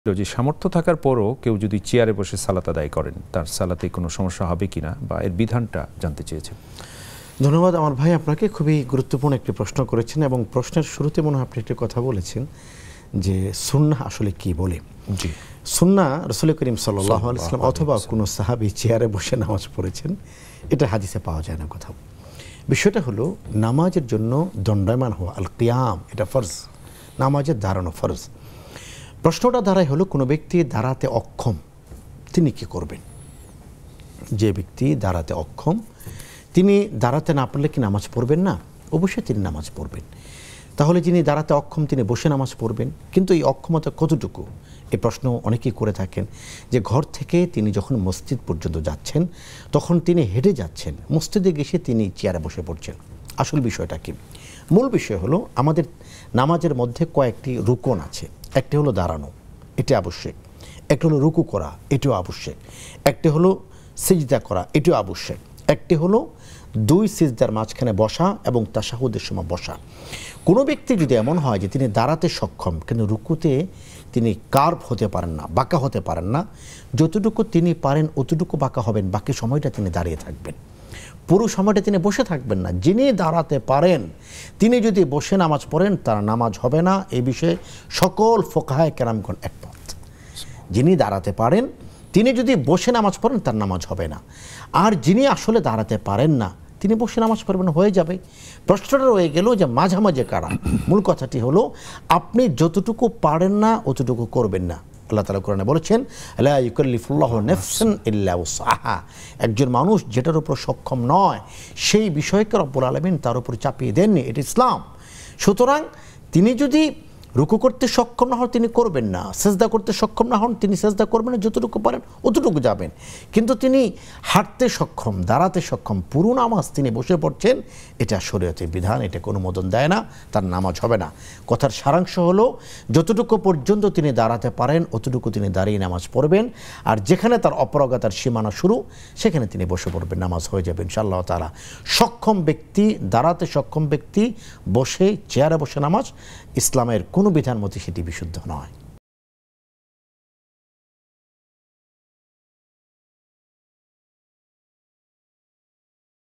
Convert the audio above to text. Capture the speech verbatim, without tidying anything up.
যে সামর্থ্য থাকার পরও কেউ যদি চেয়ারে বসে সালাত আদায় করেন তার সালাতে কোনো সমস্যা হবে কিনা বা এর বিধানটা জানতে চেয়েছেন। ধন্যবাদ আমার ভাই, আপনাকে খুবই গুরুত্বপূর্ণ একটি প্রশ্ন করেছেন এবং প্রশ্নের শুরুতে মনে হয় আপনি একটি কথা বলেছেন যে সুন্নাহ আসলে কি বলে। জি, সুন্নাহ রাসূল করিম সাল্লাল্লাহু আলাইহি ওয়াসাল্লাম অথবা কোনো সাহাবী চেয়ারে বসে নামাজ পড়েছেন এটা হাদিসে পাওয়া যায় না কোথাও। বিষয়টা হলো নামাজের জন্য দণ্ডায়মান হওয়া, আল কিয়াম, এটা ফরজ, নামাজের দাঁড়ানো ফরজ। প্রশ্নটা দাঁড়ায় হলো কোনো ব্যক্তি দাঁড়াতে অক্ষম তিনি কি করবেন। যে ব্যক্তি দাঁড়াতে অক্ষম তিনি দাঁড়াতে না পারলে কি নামাজ পড়বেন না? অবশ্যই তিনি নামাজ পড়বেন। তাহলে যিনি দাঁড়াতে অক্ষম তিনি বসে নামাজ পড়বেন। কিন্তু এই অক্ষমতা কতটুকু, এই প্রশ্ন অনেকেই করে থাকেন যে ঘর থেকে তিনি যখন মসজিদ পর্যন্ত যাচ্ছেন তখন তিনি হেঁটে যাচ্ছেন, মসজিদে গেছে তিনি চেয়ারে বসে পড়ছেন। আসল বিষয়টা কি? মূল বিষয় হলো আমাদের নামাজের মধ্যে কয়েকটি রুকন আছে। একটি হলো দাঁড়ানো, এটি আবশ্যক। একটি হলো রুকু করা, এটিও আবশ্যক। একটি হলো সিজদা করা, এটিও আবশ্যক। একটি হলো দুই সিজদার মাঝখানে বসা এবং তাশাহুদের সময় বসা। কোনো ব্যক্তি যদি এমন হয় যে তিনি দাঁড়াতে সক্ষম কিন্তু রুকুতে তিনি কার্ভ হতে পারেন না, বাঁকা হতে পারেন না, যতটুকু তিনি পারেন অতটুকু বাঁকা হবেন, বাকি সময়টা তিনি দাঁড়িয়ে থাকবেন, পুরো সময়টা তিনি বসে থাকবেন না। যিনি দাঁড়াতে পারেন তিনি যদি বসে নামাজ পড়েন তার নামাজ হবে না, এই বিষয়ে সকল ফোকাহায়ে কেরামগণ একমত। যিনি দাঁড়াতে পারেন তিনি যদি বসে নামাজ পড়েন তার নামাজ হবে না। আর যিনি আসলে দাঁড়াতে পারেন না তিনি বসে নামাজ পড়বেন, হয়ে যাবে। প্রশ্নটা রয়ে গেল যে মাঝামাঝি কারা। মূল কথাটি হলো আপনি যতটুকু পারেন না অতটুকু করবেন না। আল্লাহ তাআলা কোরআনে বলেছেন লা ইউকাল্লিফুল্লাহু নাফসান ইল্লা উসআহা। একজন মানুষ যেটার উপর সক্ষম নয় সেই বিষয়কে রব্বুল আলামিন তার উপর চাপিয়ে দেননি, এটা ইসলাম। সুতরাং তিনি যদি রুকু করতে সক্ষম না হন তিনি করবেন না, সেজদা করতে সক্ষম না হন তিনি সেজদা করবেন না, যতটুকু পারেন অতটুকু যাবেন। কিন্তু তিনি হাঁটতে সক্ষম, দাঁড়াতে সক্ষম, পুরো নামাজ তিনি বসে পড়ছেন, এটা শরীয়তের বিধান, এটা কোনো অনুমোদন দেয় না, তার নামাজ হবে না। কথার সারাংশ হলো যতটুকু পর্যন্ত তিনি দাঁড়াতে পারেন অতটুকু তিনি দাঁড়িয়ে নামাজ পড়বেন, আর যেখানে তার অপারগতার সীমানা শুরু সেখানে তিনি বসে পড়বেন, নামাজ হয়ে যাবে ইনশাআল্লাহ তাআলা। সক্ষম ব্যক্তি, দাঁড়াতে সক্ষম ব্যক্তি বসে চেয়ারে বসে নামাজ ইসলামের কোনো বিধান মতে সেটি বিশুদ্ধ নয়।